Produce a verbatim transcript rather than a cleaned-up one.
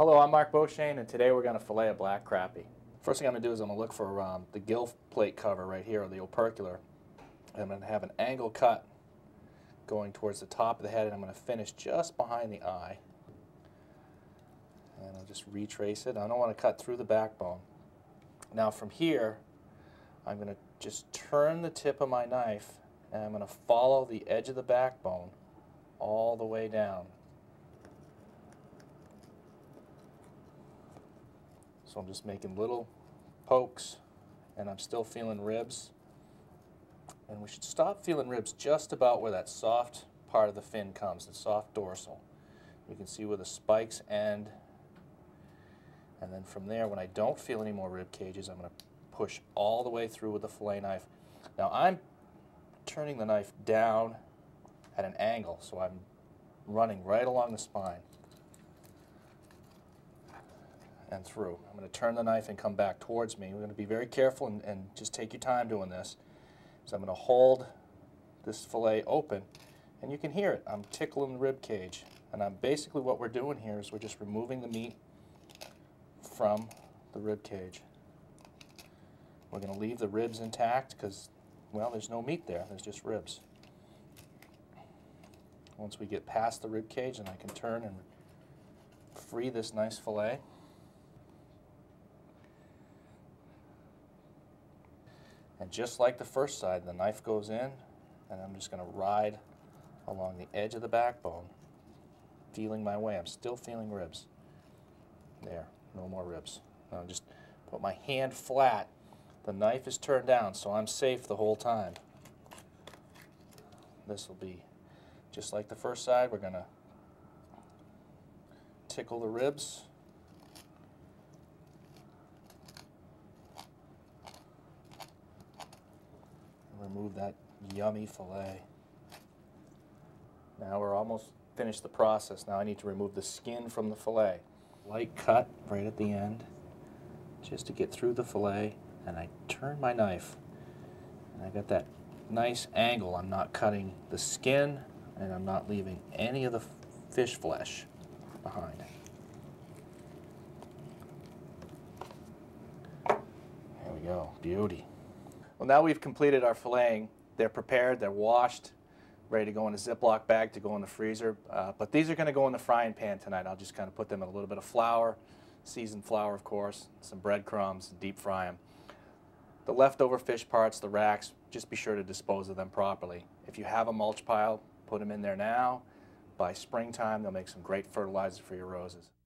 Hello, I'm Mark Beauchene, and today we're going to fillet a black crappie. First thing I'm going to do is I'm going to look for um, the gill plate cover right here, or the opercular. I'm going to have an angle cut going towards the top of the head, and I'm going to finish just behind the eye. And I'll just retrace it. I don't want to cut through the backbone. Now from here, I'm going to just turn the tip of my knife, and I'm going to follow the edge of the backbone all the way down. So I'm just making little pokes, and I'm still feeling ribs. And we should stop feeling ribs just about where that soft part of the fin comes, the soft dorsal. You can see where the spikes end. And then from there, when I don't feel any more rib cages, I'm going to push all the way through with the fillet knife. Now I'm turning the knife down at an angle, so I'm running right along the spine and through. I'm going to turn the knife and come back towards me. We're going to be very careful and, and just take your time doing this. So I'm going to hold this fillet open, and you can hear it. I'm tickling the rib cage. And I'm basically what we're doing here is we're just removing the meat from the rib cage. We're going to leave the ribs intact because, well, there's no meat there. There's just ribs. Once we get past the rib cage, then I can turn and free this nice fillet. And just like the first side, the knife goes in, and I'm just going to ride along the edge of the backbone, feeling my way. I'm still feeling ribs. There, no more ribs. Now just put my hand flat. The knife is turned down, so I'm safe the whole time. This will be just like the first side. We're going to tickle the ribs. Remove that yummy fillet. Now we're almost finished the process. Now I need to remove the skin from the fillet. Light cut right at the end, just to get through the fillet, and I turn my knife, and I got that nice angle. I'm not cutting the skin, and I'm not leaving any of the fish flesh behind. There we go, beauty. Well, now we've completed our filleting. They're prepared, they're washed, ready to go in a Ziploc bag to go in the freezer. Uh, but these are going to go in the frying pan tonight. I'll just kind of put them in a little bit of flour, seasoned flour of course, some breadcrumbs, deep fry them. The leftover fish parts, the racks, just be sure to dispose of them properly. If you have a mulch pile, put them in there now. By springtime, they'll make some great fertilizer for your roses.